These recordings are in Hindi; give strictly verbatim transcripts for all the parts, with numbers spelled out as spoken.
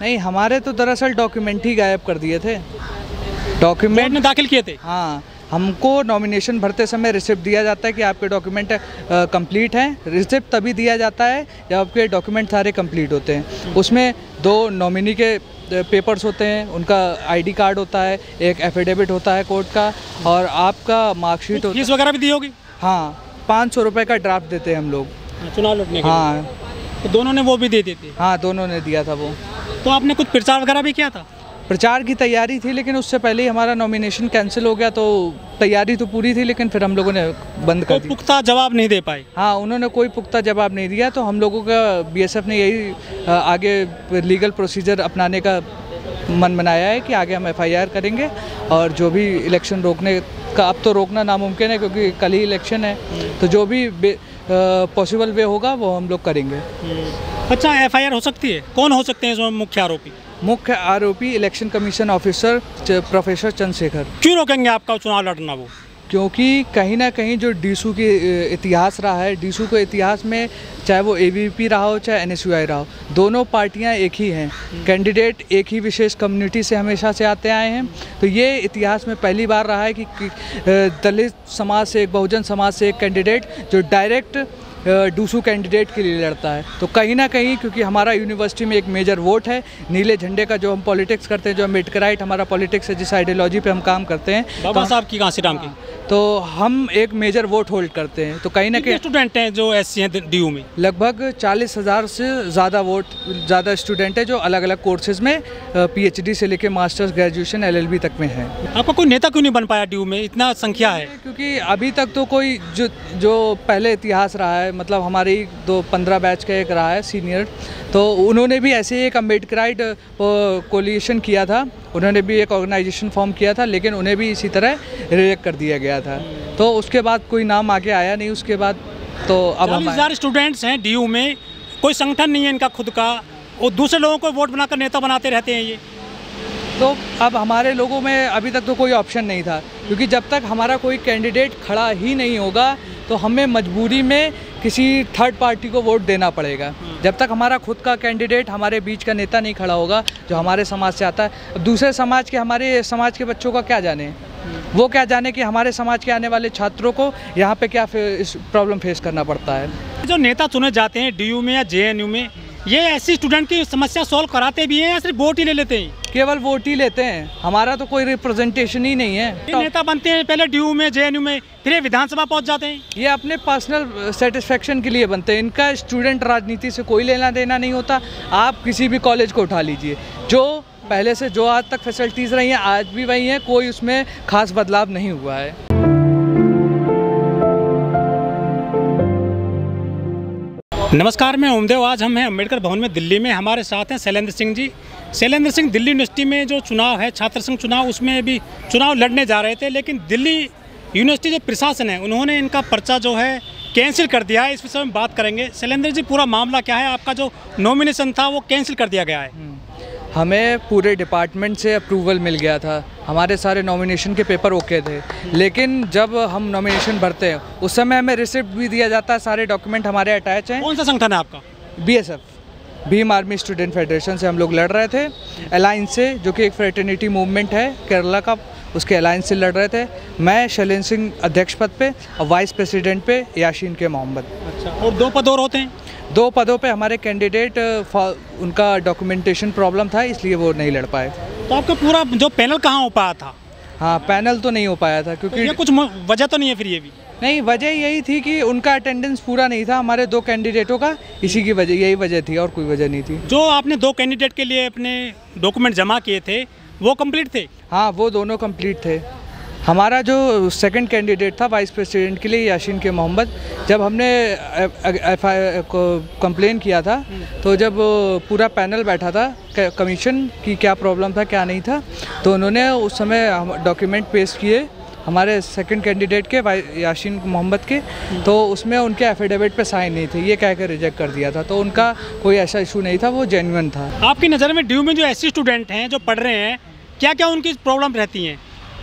नहीं, हमारे तो दरअसल डॉक्यूमेंट ही गायब कर दिए थे। डॉक्यूमेंट में दाखिल किए थे? हाँ, हमको नॉमिनेशन भरते समय रिसिप्ट दिया जाता है कि आपके डॉक्यूमेंट कंप्लीट हैं। रिसिप्ट तभी दिया जाता है जब आपके डॉक्यूमेंट सारे कंप्लीट होते हैं। उसमें दो नॉमिनी के पेपर्स होते हैं, उनका आईडी कार्ड होता है, एक एफिडेविट होता है कोर्ट का, और आपका मार्कशीट होता है। फीस वगैरह भी दी होगी? हाँ, पाँच सौ रुपये का ड्राफ्ट देते हैं हम लोग चुनाव लड़ने के। हाँ, तो दोनों ने वो भी दे देते? हाँ, दोनों ने दिया था वो। तो आपने कुछ प्रचार वगैरह भी किया था? प्रचार की तैयारी थी, लेकिन उससे पहले ही हमारा नॉमिनेशन कैंसिल हो गया, तो तैयारी तो पूरी थी लेकिन फिर हम लोगों ने बंद कर दी। पुख्ता जवाब नहीं दे पाए? हाँ, उन्होंने कोई पुख्ता जवाब नहीं दिया, तो हम लोगों का बीएसएफ ने यही आगे लीगल प्रोसीजर अपनाने का मन बनाया है कि आगे हम एफआईआर करेंगे, और जो भी इलेक्शन रोकने का, अब तो रोकना नामुमकिन है क्योंकि कल ही इलेक्शन है, तो जो भी पॉसिबल वे होगा वो हम लोग करेंगे। अच्छा, एफआईआर हो सकती है? कौन हो सकते हैं इसमें मुख्य आरोपी? मुख्य आरोपी election commission officer professor Chandrashekhar. क्यों रोकेंगे आपका चुनाव लड़ना वो? क्योंकि कहीं ना कहीं जो डीसू के इतिहास रहा है, डीसू के इतिहास में चाहे वो एबीवीपी रहा हो चाहे एनएसयूआई रहा हो, दोनों पार्टियां एक ही हैं, कैंडिडेट एक ही विशेष कम्युनिटी से हमेशा से आते आए हैं। तो ये इतिहास में पहली बार रहा है कि, कि दलित समाज से एक, बहुजन समाज से एक कैंडिडेट जो डायरेक्ट डूसू कैंडिडेट के लिए लड़ता है। तो कहीं ना कहीं क्योंकि हमारा यूनिवर्सिटी में एक मेजर वोट है, नीले झंडे का जो हम पॉलिटिक्स करते हैं, जो अम्बेडकराइट हमारा पॉलिटिक्स है, जिस आइडियोलॉजी पे हम काम करते हैं, बाबा साहब की कांसीराम की, तो हम एक मेजर वोट होल्ड करते हैं। तो कहीं ना कहीं स्टूडेंट हैं जो एस सी हैं डीयू में? लगभग चालीस हज़ार से ज़्यादा वोट ज़्यादा स्टूडेंट है जो अलग अलग कोर्सेज में पीएचडी से लेकर मास्टर्स, ग्रेजुएशन, एलएलबी तक में है। आपका कोई नेता क्यों नहीं बन पाया डीयू में? इतना संख्या है। क्योंकि अभी तक तो कोई जो जो पहले इतिहास रहा है, मतलब हमारी दो पंद्रह बैच का एक रहा है सीनियर, तो उन्होंने भी ऐसे ही एक अम्बेडकराइट कोलिशन किया था, उन्होंने भी एक ऑर्गेनाइजेशन फॉर्म किया था, लेकिन उन्हें भी इसी तरह रिजेक्ट कर दिया गया था। तो उसके बाद कोई नाम आगे आया नहीं उसके बाद। तो अब चालीस हज़ार स्टूडेंट्स हैं डीयू में, कोई संगठन नहीं है इनका खुद का, और दूसरे लोगों को वोट बनाकर नेता बनाते रहते हैं ये। तो अब हमारे लोगों में अभी तक तो कोई ऑप्शन नहीं था, क्योंकि जब तक हमारा कोई कैंडिडेट खड़ा ही नहीं होगा तो हमें मजबूरी में किसी थर्ड पार्टी को वोट देना पड़ेगा। जब तक हमारा खुद का कैंडिडेट, हमारे बीच का नेता नहीं खड़ा होगा जो हमारे समाज से आता है। अब दूसरे समाज के, हमारे समाज के बच्चों का क्या जाने, वो क्या जाने कि हमारे समाज के आने वाले छात्रों को यहाँ पे क्या इस प्रॉब्लम फेस करना पड़ता है। जो नेता चुने जाते हैं डीयू में या जेएनयू में, ये ऐसी स्टूडेंट की समस्या सॉल्व कराते भी हैं या सिर्फ वोट ही ले लेते हैं? केवल वोट ही लेते हैं, हमारा तो कोई रिप्रेजेंटेशन ही नहीं है। ये नेता बनते हैं पहले डीयू में, जेएनयू में, फिर ये विधानसभा पहुंच जाते हैं। ये अपने पर्सनल सेटिस्फेक्शन के लिए बनते हैं, इनका स्टूडेंट राजनीति से कोई लेना देना नहीं होता। आप किसी भी कॉलेज को उठा लीजिए, जो पहले से जो आज तक फैसिलिटीज़ रही हैं आज भी वही हैं, कोई उसमें खास बदलाव नहीं हुआ है। नमस्कार, मैं ओमदेव। आज हम हैं अम्बेडकर भवन में दिल्ली में, हमारे साथ हैं शैलेंद्र सिंह जी। शैलेंद्र सिंह दिल्ली यूनिवर्सिटी में जो चुनाव है, छात्र संघ चुनाव, उसमें भी चुनाव लड़ने जा रहे थे, लेकिन दिल्ली यूनिवर्सिटी जो प्रशासन है उन्होंने इनका पर्चा जो है कैंसिल कर दिया है। इस विषय में बात करेंगे। शैलेंद्र जी, पूरा मामला क्या है? आपका जो नॉमिनेशन था वो कैंसिल कर दिया गया है। हमें पूरे डिपार्टमेंट से अप्रूवल मिल गया था, हमारे सारे नॉमिनेशन के पेपर ओके थे, लेकिन जब हम नॉमिनेशन भरते हैं उस समय हमें रिसिप्ट भी दिया जाता है, सारे डॉक्यूमेंट हमारे अटैच हैं। कौन सा संगठन है आपका? BSF, Bhim army student federation से हम लोग लड़ रहे थे, अलायंस से, जो कि एक फ्रेटर्निटी मूवमेंट है केरला का, उसके अलायंस से लड़ रहे थे। मैं शैलेंद्र सिंह अध्यक्ष पद पे और वाइस प्रेसिडेंट पे याशीन के मोहम्मद। अच्छा, और दो पद और होते हैं? दो पदों पे हमारे कैंडिडेट, उनका डॉक्यूमेंटेशन प्रॉब्लम था इसलिए वो नहीं लड़ पाए। तो आपका पूरा जो पैनल कहाँ हो पाया था? हाँ, पैनल तो नहीं हो पाया था क्योंकि तो ये कुछ वजह तो नहीं है फिर? ये भी नहीं, वजह यही थी कि उनका अटेंडेंस पूरा नहीं था हमारे दो कैंडिडेटों का, इसी की वजह, यही वजह थी और कोई वजह नहीं थी। जो आपने दो कैंडिडेट के लिए अपने डॉक्यूमेंट जमा किए थे वो कंप्लीट थे? हाँ, वो दोनों कंप्लीट थे। हमारा जो सेकंड कैंडिडेट था वाइस प्रेसिडेंट के लिए, याशीन के मोहम्मद, जब हमने एफ आई को कंप्लेन किया था तो जब पूरा पैनल बैठा था कमीशन की क्या प्रॉब्लम था क्या नहीं था, तो उन्होंने उस समय डॉक्यूमेंट पेश किए हमारे सेकंड कैंडिडेट के, याशीन मोहम्मद के, तो उसमें उनके एफिडेविट पे साइन नहीं थे, ये कह कर रिजेक्ट कर दिया था। तो उनका कोई ऐसा इशू नहीं था, वो जेन्युइन था। आपकी नज़र में डीयू में जो ऐसे स्टूडेंट हैं जो पढ़ रहे हैं, क्या क्या उनकी प्रॉब्लम रहती हैं?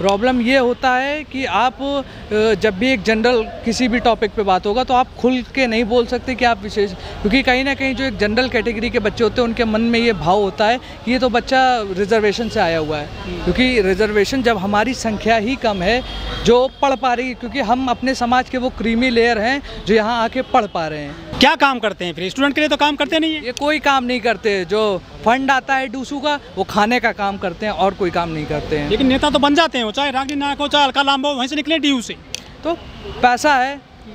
प्रॉब्लम ये होता है कि आप जब भी एक जनरल किसी भी टॉपिक पे बात होगा तो आप खुल के नहीं बोल सकते कि आप विशेष, क्योंकि कहीं ना कहीं जो एक जनरल कैटेगरी के बच्चे होते हैं उनके मन में ये भाव होता है कि ये तो बच्चा रिजर्वेशन से आया हुआ है, क्योंकि रिजर्वेशन जब हमारी संख्या ही कम है जो पढ़ पा रही है, क्योंकि हम अपने समाज के वो क्रीमी लेयर हैं जो यहाँ आके पढ़ पा रहे हैं। क्या काम करते हैं फिर? स्टूडेंट के लिए तो काम करते नहीं है। ये कोई काम नहीं करते, जो फंड आता है डूसू का वो खाने का काम करते हैं और कोई काम नहीं करते हैं। लेकिन नेता तो बन जाते हैं, चाहे रागी नायक हो चाहे अलका लांबा हो, वहीं से निकले डीयू से। तो पैसा है,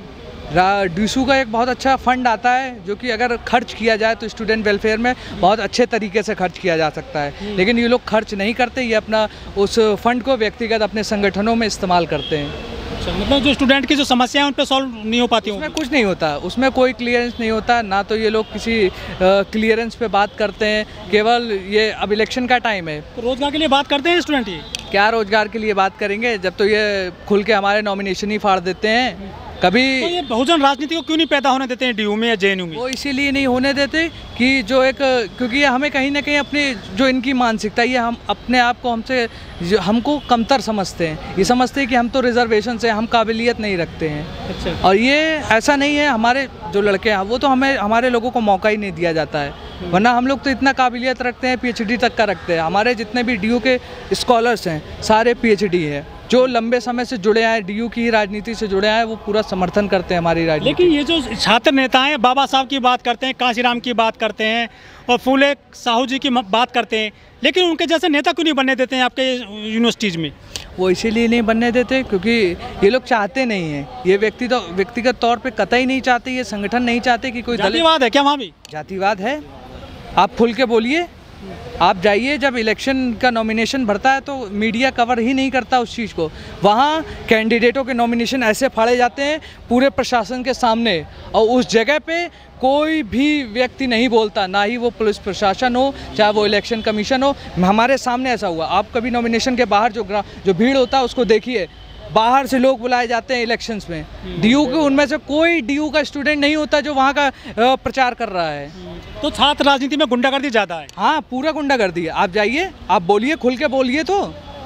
डीसू का एक बहुत अच्छा फंड आता है जो कि अगर खर्च किया जाए तो स्टूडेंट वेलफेयर में बहुत अच्छे तरीके से खर्च किया जा सकता है, लेकिन ये लोग खर्च नहीं करते, ये अपना उस फंड को व्यक्तिगत अपने संगठनों में इस्तेमाल करते हैं। मतलब जो स्टूडेंट की जो समस्या है उन पर सॉल्व नहीं हो पाती, उसमें कुछ नहीं होता, उसमें कोई क्लियरेंस नहीं होता, ना तो ये लोग किसी क्लियरेंस पे बात करते हैं, केवल ये अब इलेक्शन का टाइम है। तो रोजगार के लिए बात करते हैं स्टूडेंट? ये क्या रोजगार के लिए बात करेंगे जब तो ये खुल के हमारे नॉमिनेशन ही फाड़ देते हैं। कभी तो ये बहुजन राजनीति को क्यों नहीं पैदा होने देते हैं डीयू में या जेएनयू में? वो इसीलिए नहीं होने देते कि जो एक, क्योंकि हमें कहीं ना कहीं अपनी जो इनकी मानसिकता है, ये हम अपने आप को हमसे हमको कमतर समझते हैं, ये समझते हैं कि हम तो रिजर्वेशन से हम काबिलियत नहीं रखते हैं। अच्छा। और ये ऐसा नहीं है, हमारे जो लड़के हैं वो तो हमें हमारे लोगों को मौका ही नहीं दिया जाता है, वरना हम लोग तो इतना काबिलियत रखते हैं, पीएचडी तक का रखते हैं। हमारे जितने भी डीयू के स्कॉलर्स हैं सारे पीएचडी हैं, जो लंबे समय से जुड़े हैं डीयू की राजनीति से जुड़े हैं, वो पूरा समर्थन करते हैं हमारी राजनीति। लेकिन ये जो छात्र नेता हैं, बाबा साहब की बात करते हैं, कांशीराम की बात करते हैं और फूले साहू जी की बात करते हैं, लेकिन उनके जैसे नेता क्यों नहीं बनने देते हैं आपके यूनिवर्सिटीज़ में? वो इसीलिए नहीं बनने देते क्योंकि ये लोग चाहते नहीं हैं, ये व्यक्ति तो व्यक्तिगत तौर पे कतई नहीं चाहते, ये संगठन नहीं चाहते कि कोई जातिवाद है क्या वहाँ भी? जातिवाद है, आप खुल के बोलिए, आप जाइए, जब इलेक्शन का नॉमिनेशन भरता है तो मीडिया कवर ही नहीं करता उस चीज़ को, वहाँ कैंडिडेटों के नॉमिनेशन ऐसे फाड़े जाते हैं पूरे प्रशासन के सामने, और उस जगह पे कोई भी व्यक्ति नहीं बोलता, ना ही वो पुलिस प्रशासन हो चाहे वो इलेक्शन कमीशन हो। हमारे सामने ऐसा हुआ, आप कभी नॉमिनेशन के बाहर जो जो भीड़ होता है उसको देखिए, बाहर से लोग बुलाए जाते हैं इलेक्शंस में, डीयू के उनमें से कोई डीयू का स्टूडेंट नहीं होता जो वहाँ का प्रचार कर रहा है। तो छात्र राजनीति में गुंडागर्दी ज़्यादा है? हाँ, पूरा गुंडागर्दी है। आप जाइए, आप बोलिए, खुल के बोलिए, तो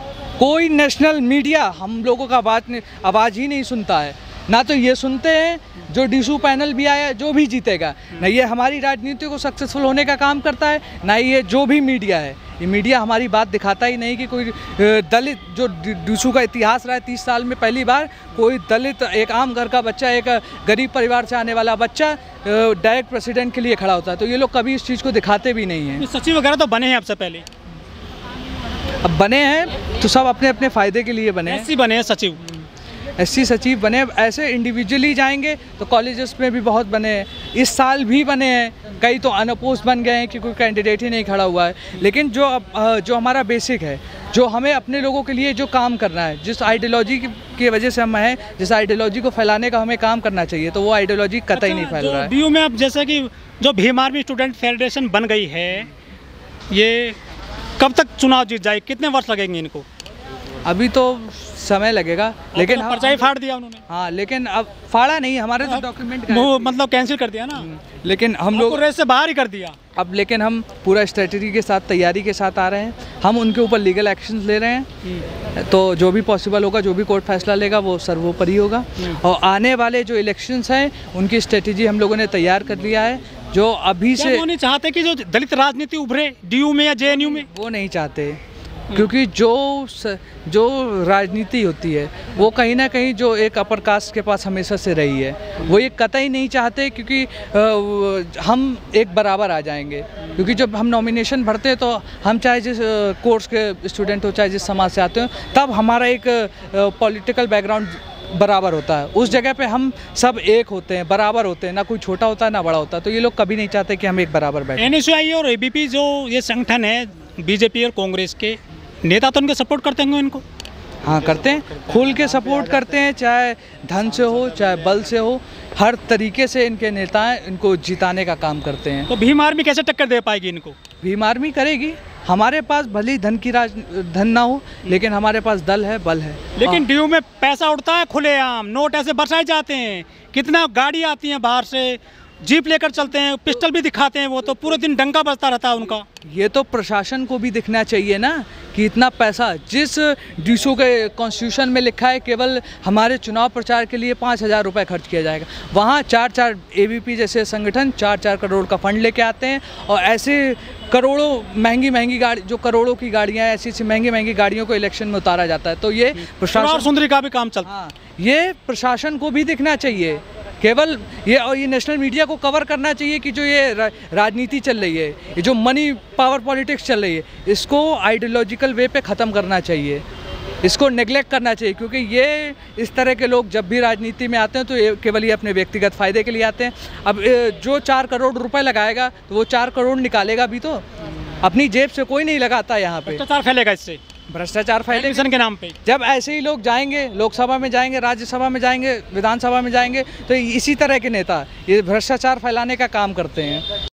कोई नेशनल मीडिया हम लोगों का आवाज़ आवाज़ ही नहीं सुनता है, ना तो ये सुनते हैं जो डीसू पैनल भी आया जो भी जीतेगा, ना ये हमारी राजनीति को सक्सेसफुल होने का काम करता है, ना ये जो भी मीडिया है, ये मीडिया हमारी बात दिखाता ही नहीं कि कोई दलित, जो डीसू का इतिहास रहा है तीस साल में पहली बार कोई दलित, एक आम घर का बच्चा, एक गरीब परिवार से आने वाला बच्चा डायरेक्ट प्रेसिडेंट के लिए खड़ा होता है, तो ये लोग कभी इस चीज़ को दिखाते भी नहीं हैं। सचिव वगैरह तो बने हैं आपसे पहले? अब बने हैं तो सब अपने अपने फ़ायदे के लिए बने हैं। ऐसे बने हैं सचिव, एससी सचिव बने, ऐसे इंडिविजुअली जाएंगे तो कॉलेजेस में भी बहुत बने हैं, इस साल भी बने हैं, कई तो अनअपोज्ड बन गए हैं कि कोई कैंडिडेट ही नहीं खड़ा हुआ है। लेकिन जो जो हमारा बेसिक है, जो हमें अपने लोगों के लिए जो काम करना है, जिस आइडियोलॉजी की वजह से हम हैं, जिस आइडियोलॉजी को फैलाने का हमें काम करना चाहिए, तो वो आइडियोलॉजी कतई अच्छा, नहीं फैल रहा है। डीयू में अब जैसे कि जो भीम आर्मी स्टूडेंट फेडरेशन बन गई है, ये कब तक चुनाव जीत जाए, कितने वर्ष लगेंगे इनको? अभी तो समय लगेगा, लेकिन पर्चा ही फाड़ दिया उन्होंने। हाँ, लेकिन अब फाड़ा नहीं, हमारे तो डॉक्यूमेंट वो मतलब कैंसिल कर दिया ना, लेकिन हम लोग रेस से बाहर ही कर दिया अब। लेकिन हम पूरा स्ट्रेटजी के साथ, तैयारी के साथ आ रहे हैं, हम उनके ऊपर लीगल एक्शंस ले रहे हैं, तो जो भी पॉसिबल होगा, जो भी कोर्ट फैसला लेगा वो सर्वोपरि होगा। और आने वाले जो इलेक्शंस हैं उनकी स्ट्रेटजी हम लोगों ने तैयार कर लिया है, जो अभी से वो नहीं चाहते कि जो दलित राजनीति उभरे डीयू में या जेएनयू में, वो नहीं चाहते, क्योंकि जो स, जो राजनीति होती है वो कहीं ना कहीं जो एक अपर कास्ट के पास हमेशा से रही है, वो ये कतई नहीं चाहते, क्योंकि आ, हम एक बराबर आ जाएंगे, क्योंकि जब हम नॉमिनेशन भरते हैं तो हम चाहे जिस कोर्स के स्टूडेंट हो, चाहे जिस समाज से आते हो, तब हमारा एक पॉलिटिकल बैकग्राउंड बराबर होता है, उस जगह पे हम सब एक होते हैं, बराबर होते हैं, ना कोई छोटा होता है ना बड़ा होता है, तो ये लोग कभी नहीं चाहते कि हम एक बराबर बैठे। एनएसयूआई और एबीपी जो ये संगठन है बीजेपी और कांग्रेस के नेता, तो उनके सपोर्ट करते होंगे इनको? हाँ, करते हैं, खुल के सपोर्ट करते हैं, चाहे धन से हो चाहे बल से हो, हर तरीके से इनके नेता इनको जिताने का काम करते हैं। तो भीम आर्मी कैसे टक्कर दे पाएगी इनको? भीम आर्मी करेगी, हमारे पास भले ही धन की राज धन ना हो, लेकिन हमारे पास दल है, बल है। लेकिन डीयू में पैसा उड़ता है खुलेआम, नोट ऐसे बरसाए जाते हैं, कितना गाड़ी आती है बाहर से, जीप लेकर चलते हैं, पिस्टल भी दिखाते हैं, वो तो पूरे दिन डंका बजता रहता है उनका। ये तो प्रशासन को भी दिखना चाहिए ना कि इतना पैसा जिस डीसू के कॉन्स्टिट्यूशन में लिखा है केवल हमारे चुनाव प्रचार के लिए पाँच हज़ार रुपये खर्च किया जाएगा, वहाँ चार चार एबीपी जैसे संगठन चार चार करोड़ का फंड लेके आते हैं और ऐसे करोड़ों महंगी महंगी गाड़ी, जो करोड़ों की गाड़ियाँ हैं, ऐसी ऐसी महंगी महंगी गाड़ियों को इलेक्शन में उतारा जाता है। तो ये प्रशासन सुंदरी का भी काम चलता हाँ, ये प्रशासन को भी दिखना चाहिए, केवल ये और ये नेशनल मीडिया को कवर करना चाहिए कि जो ये रा, राजनीति चल रही है, ये जो मनी पावर पॉलिटिक्स चल रही है, इसको आइडियोलॉजिकल वे पे ख़त्म करना चाहिए, इसको नेगलेक्ट करना चाहिए, क्योंकि ये इस तरह के लोग जब भी राजनीति में आते हैं तो ये केवल ये अपने व्यक्तिगत फ़ायदे के लिए आते हैं। अब जो चार करोड़ रुपए लगाएगा तो वो चार करोड़ निकालेगा भी तो, अपनी जेब से कोई नहीं लगाता यहाँ पे। भ्रष्टाचार फैलेगा इससे, भ्रष्टाचार फैलेगा के नाम पे। जब ऐसे ही लोग जाएंगे लोकसभा में जाएंगे, राज्यसभा में जाएंगे, विधानसभा में जाएंगे, तो इसी तरह के नेता ये भ्रष्टाचार फैलाने का काम करते हैं।